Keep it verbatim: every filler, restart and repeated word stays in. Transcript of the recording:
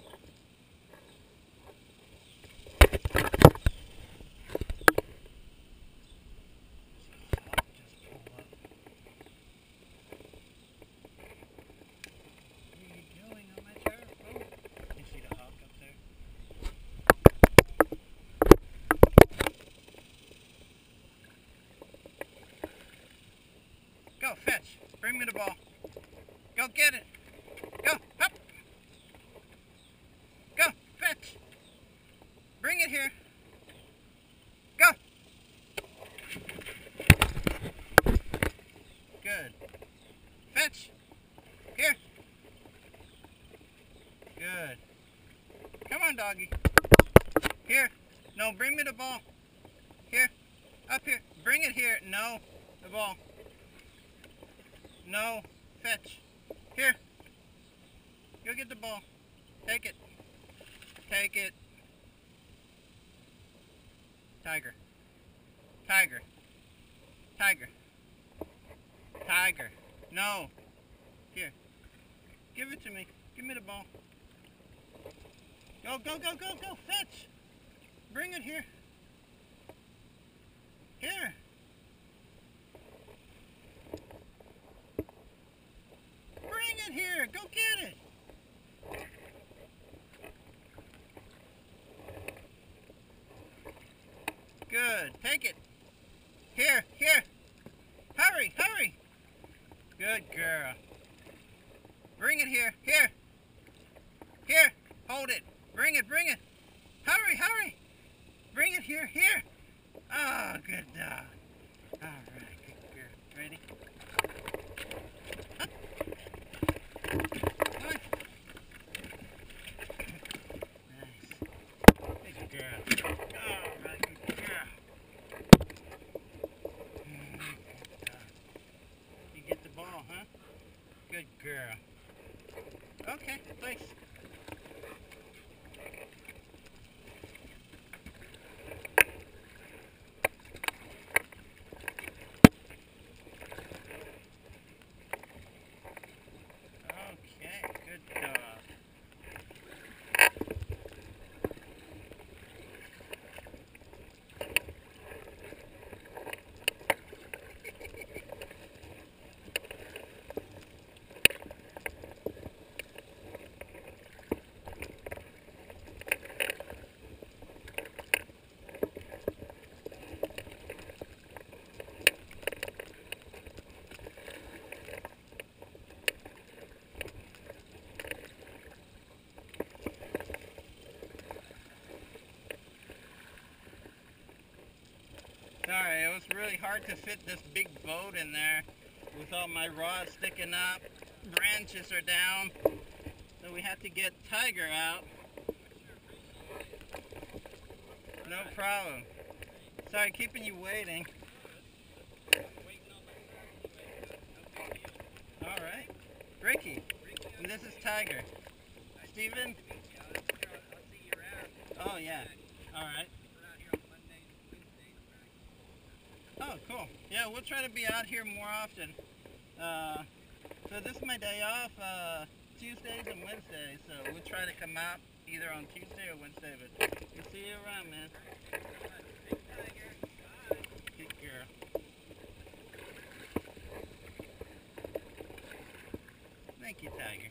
ball. Go, fetch. Bring me the ball. Go get it. Go, up. Go, fetch. Bring it here. Go. Good. Fetch. Here. Good. Come on, doggy. Here. No, bring me the ball. Here. Up here. Bring it here. No, the ball. No, fetch. Here. Go get the ball. Take it. Take it. Tiger. Tiger. Tiger. Tiger. No. Here. Give it to me. Give me the ball. Go, go, go, go, go. Fetch. Bring it here. Here. Here, go get it. Good, take it. Here, here. Hurry, hurry. Good girl. Bring it here, here. Here, hold it. Bring it, bring it. Hurry, hurry. Bring it here, here. Oh, good dog. All right, good girl. Ready? Good girl. Okay, thanks. Okay, good dog. Sorry, it was really hard to fit this big boat in there with all my rods sticking up, branches are down, so we had to get Tiger out. No problem. Sorry, keeping you waiting. Alright. Ricky, and this is Tiger. Steven? Oh yeah, alright. Oh, cool. Yeah, we'll try to be out here more often. Uh, so this is my day off, uh, Tuesdays and Wednesdays, so we'll try to come out either on Tuesday or Wednesday, but we'll see you around, man. Good girl. Thank you, Tiger.